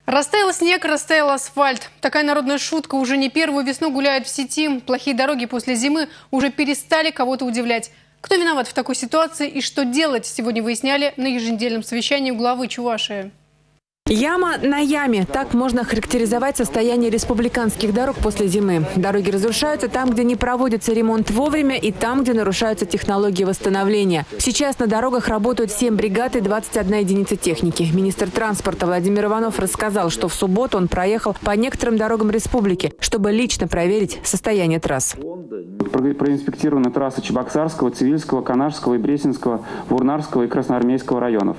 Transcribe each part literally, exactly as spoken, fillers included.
Растаял снег, растаял асфальт. Такая народная шутка уже не первую весну гуляет в сети. Плохие дороги после зимы уже перестали кого-то удивлять. Кто виноват в такой ситуации и что делать, сегодня выясняли на еженедельном совещании у главы Чувашии. Яма на яме. Так можно характеризовать состояние республиканских дорог после зимы. Дороги разрушаются там, где не проводится ремонт вовремя, и там, где нарушаются технологии восстановления. Сейчас на дорогах работают семь бригад и двадцать одна единица техники. Министр транспорта Владимир Иванов рассказал, что в субботу он проехал по некоторым дорогам республики, чтобы лично проверить состояние трасс. Проинспектированы трассы Чебоксарского, Цивильского, Канашского, Бресинского, Вурнарского и Красноармейского районов.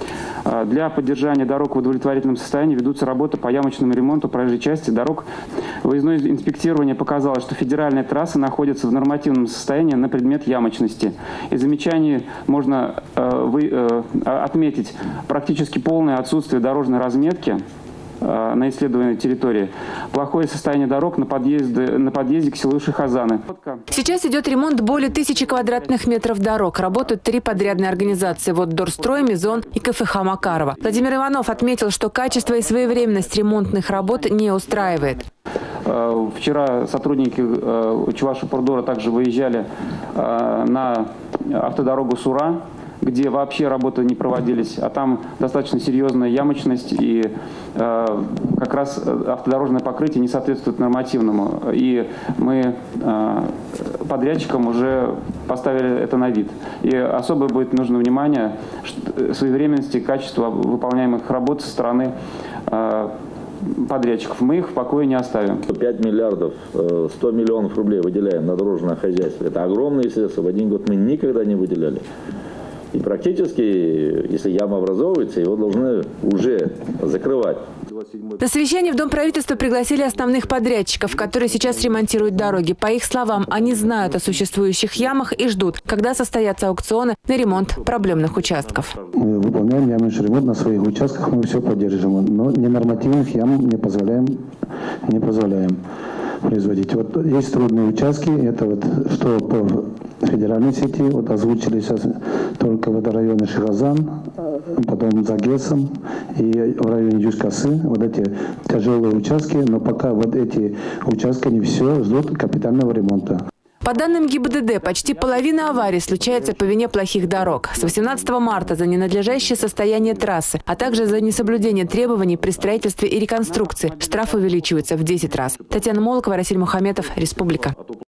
Для поддержания дорог в удовлетворительном состоянии ведутся работы по ямочному ремонту проезжей части дорог. Выездное инспектирование показало, что федеральные трассы находятся в нормативном состоянии на предмет ямочности. Из замечаний можно э, вы, э, отметить практически полное отсутствие дорожной разметки э, на исследованной территории, плохое состояние дорог на подъезде, на подъезде к селу Шихазаны. Сейчас идет ремонт более тысячи квадратных метров дорог. Работают три подрядные организации – вот Дорстрой, Мизон и КФХ Макарова. Владимир Иванов отметил, что качество и своевременность ремонтных работ не устраивает. Вчера сотрудники Чувашипордора также выезжали на автодорогу Сура, где вообще работы не проводились, а там достаточно серьезная ямочность, и э, как раз автодорожное покрытие не соответствует нормативному. И мы э, подрядчикам уже поставили это на вид. И особое будет нужно внимание своевременности и качества выполняемых работ со стороны э, подрядчиков. Мы их в покое не оставим. пять миллиардов сто миллионов рублей выделяем на дорожное хозяйство. Это огромные средства. В один год мы никогда не выделяли. И практически, если яма образовывается, его должны уже закрывать. На совещание в Дом правительства пригласили основных подрядчиков, которые сейчас ремонтируют дороги. По их словам, они знают о существующих ямах и ждут, когда состоятся аукционы на ремонт проблемных участков. Мы выполняем ямочный ремонт на своих участках, мы все поддерживаем, но ненормативных ям не позволяем, не позволяем производить. Вот есть трудные участки, это вот что по федеральной сети, вот озвучили сейчас только в районе Шихазан, потом за Гесом и в районе Южкасы, вот эти тяжелые участки, но пока вот эти участки не все ждут капитального ремонта. По данным ГИБДД, почти половина аварий случается по вине плохих дорог. С восемнадцатого марта за ненадлежащее состояние трассы, а также за несоблюдение требований при строительстве и реконструкции штраф увеличивается в десять раз. Татьяна Молокова, Расиль Мухаметов, Республика.